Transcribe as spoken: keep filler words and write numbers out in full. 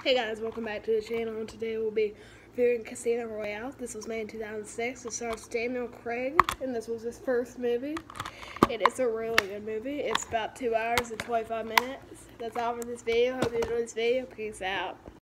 Hey guys, welcome back to the channel, and today we'll be reviewing Casino Royale. This was made in two thousand six. It stars Daniel Craig, and this was his first movie. It is a really good movie. It's about two hours and twenty-five minutes. That's all for this video. Hope you enjoyed this video. Peace out.